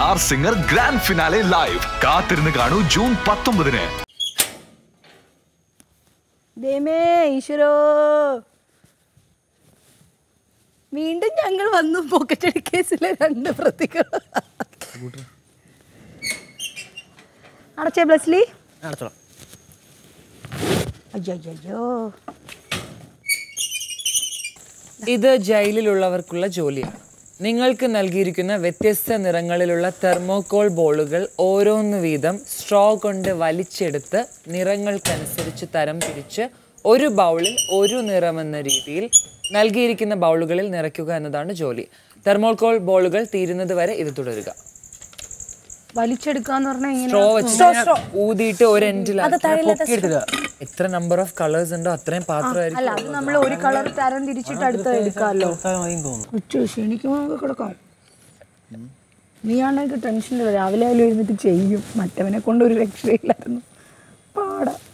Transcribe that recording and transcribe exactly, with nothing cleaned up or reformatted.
Star singer grand finale live. കാത്തിരുന്ന് കാണൂ June പത്തൊമ്പതിന്. വീണ്ടും ഞങ്ങൾ വന്നു പോക്കറ്റടി കേസിലെ രണ്ട് പ്രതികൾ. അടച്ചേ ബ്ലസ്ലി? അടച്ചോളാം. അയ്യോ, ഇത് ജയിലിലുള്ളവർക്കുള്ള ജോലിയാണ്. നിങ്ങൾക്ക് നൽകിയിരിക്കുന്ന വ്യത്യസ്ത നിറങ്ങളിലുള്ള തെർമോകോൾ ബോളുകൾ ഓരോന്ന് വീതം സ്ട്രോ കൊണ്ട് വലിച്ചെടുത്ത് നിറങ്ങൾക്കനുസരിച്ച് തരം തിരിച്ച് ഒരു ബൗളിൽ ഒരു നിറമെന്ന രീതിയിൽ നൽകിയിരിക്കുന്ന ബൗളുകളിൽ നിറയ്ക്കുക എന്നതാണ് ജോലി. തെർമോകോൾ ബോളുകൾ തീരുന്നത് വരെ ഇത് തുടരുക. വലിച്ചെടുക്കാന്ന് പറഞ്ഞാൽ സ്ട്രോ വെച്ച് ഊതിയിട്ട് ഒരു എൻഡിൽ എത്ര നമ്പർ ഓഫ് കളേഴ്സ് ഉണ്ടോ അത്രയും പാത്രമായിരിക്കും. അല്ല, അത് നമ്മൾ ഒരു കളർ തരം തിരിച്ചിട്ട് അടുത്ത എടുക്കാമല്ലോ. ക്ഷണിക്കുമ്പോൾ നമുക്ക് കൊടുക്കാം. നീയാണെങ്കിൽ ടെൻഷനില്ല, രാവിലെ രാവിലെ എഴുന്നിട്ട് ചെയ്യും. മറ്റവനെ കൊണ്ട് ഒരു രക്ഷയില്ലായിരുന്നു. പാടാ.